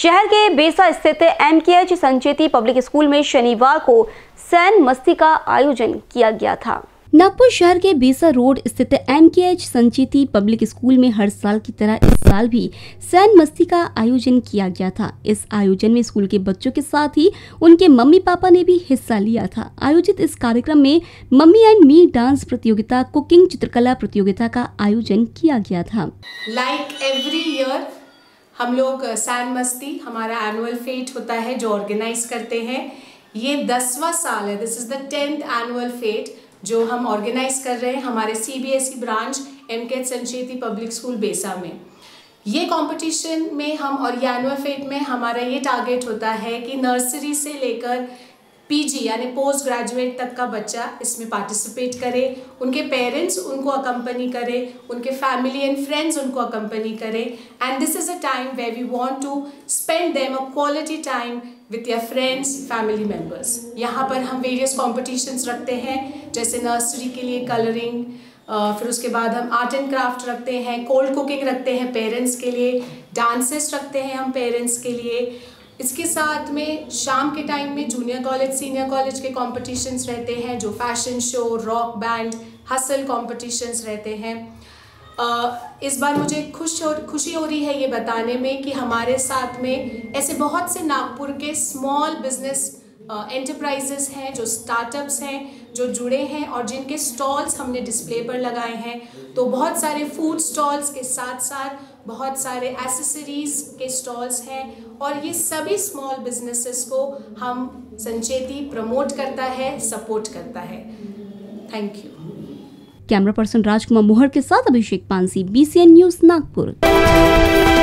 शहर के बेसा स्थित MKH संचेती पब्लिक स्कूल में शनिवार को सैन मस्ती का आयोजन किया गया था। नागपुर शहर के बेसा रोड स्थित MKH संचेती पब्लिक स्कूल में हर साल की तरह इस साल भी सैन मस्ती का आयोजन किया गया था। इस आयोजन में स्कूल के बच्चों के साथ ही उनके मम्मी पापा ने भी हिस्सा लिया था। आयोजित इस कार्यक्रम में मम्मी एंड मी डांस प्रतियोगिता, कुकिंग, चित्रकला प्रतियोगिता का आयोजन किया गया था। लाइक एवरी ईयर हम लोग सैन मस्ती हमारा एनुअल फेट होता है जो ऑर्गेनाइज करते हैं। ये 10वां साल है, this is the 10th annual fete जो हम ऑर्गेनाइज कर रहे हैं हमारे CBSE branch MKH Sancheti public school Besa में। ये कंपटीशन में हम और ये एनुअल फेट में हमारा ये टारगेट होता है कि नर्सरी से लेकर PG यानी पोस्ट ग्रेजुएट तक का बच्चा इसमें पार्टिसिपेट करे, उनके पेरेंट्स उनको अकम्पनी करे, उनके फैमिली एंड फ्रेंड्स उनको अकम्पनी करे। And this is a time where we want to spend them a quality time with your friends, family members. यहाँ पर हम वेरियस कॉम्पिटिशन्स रखते हैं, जैसे नर्सरी के लिए कलरिंग, फिर उसके बाद हम आर्ट एंड क्राफ्ट रखते हैं, कोल्ड कुकिंग रखते हैं पेरेंट्स के लिए, डांसेस रखते हैं हम पेरेंट्स के लिए। इसके साथ में शाम के टाइम में जूनियर कॉलेज, सीनियर कॉलेज के कॉम्पिटिशन्स रहते हैं, जो fashion show, rock band, hustle competitions रहते हैं। इस बार मुझे खुशी हो रही है ये बताने में कि हमारे साथ में ऐसे बहुत से नागपुर के स्मॉल बिजनेस एंटरप्राइजेस हैं, जो स्टार्टअप्स हैं, जो जुड़े हैं और जिनके स्टॉल्स हमने डिस्प्ले पर लगाए हैं। तो बहुत सारे फूड स्टॉल्स के साथ साथ बहुत सारे एसेसरीज के स्टॉल्स हैं और ये सभी स्मॉल बिजनेसेस को हम संचेती प्रमोट करता है, सपोर्ट करता है। Thank you. Camera person Rajkumar Mohar के साथ अभिषेक पानसी, BCN न्यूज़ नागपुर।